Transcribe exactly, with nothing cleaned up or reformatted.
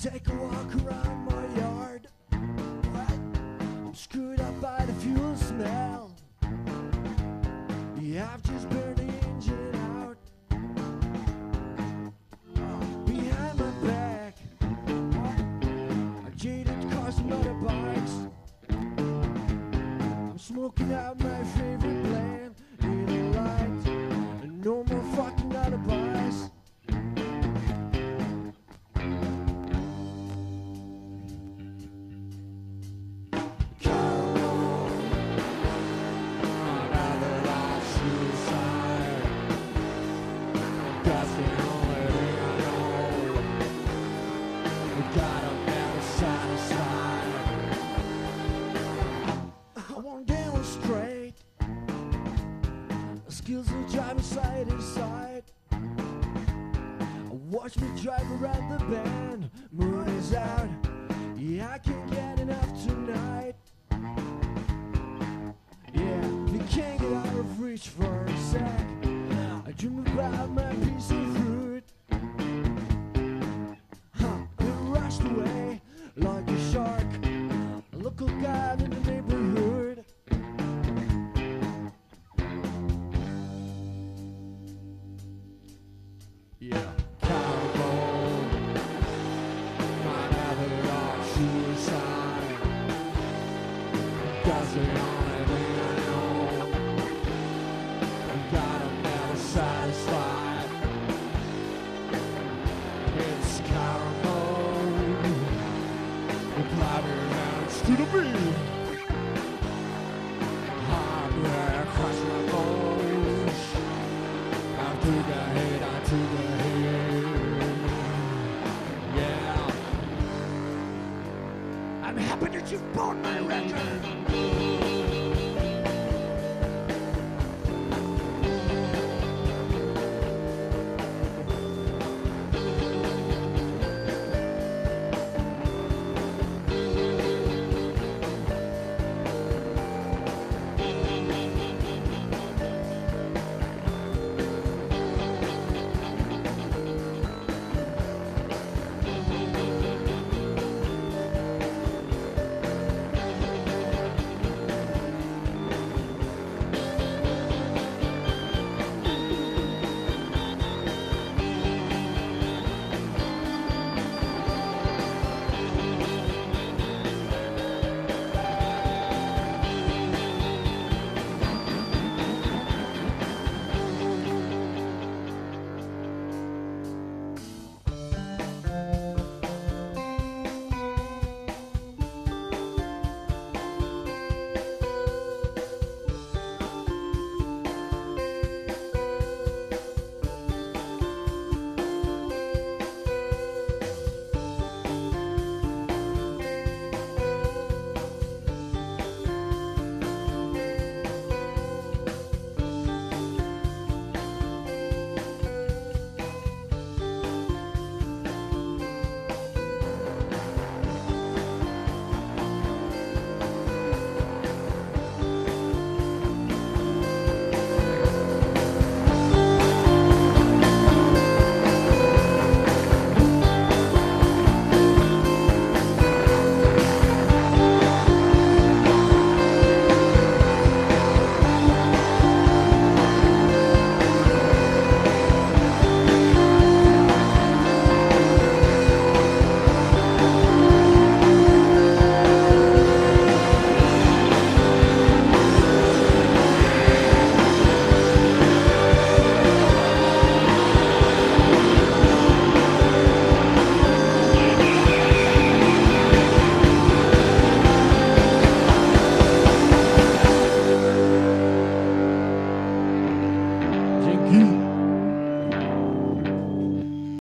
take a walk around my yard. I'm screwed up by the fuel smell. Yeah, I've just burned the engine out. Behind my back are jaded cars and motorbikes. I'm smoking out my favorite blend in the light, and no more fucking alibis. Skills will drive me side to side. Watch me drive around the bend. Moon is out. Yeah, I can't get enough tonight. Yeah, we can't get out of reach for a sec. I dream about my piece of fruit. Huh, it rushed away like a shark. A local guy in the neighborhood. Yeah. Cowboy, my mother of suicide. That's the only thing I know. God, I'm never satisfied. It's caramel. The cloudy hands to the beat. Hardware crush my bones. I took a hit, I took a hit. Yeah. I'm happy that you bought my record.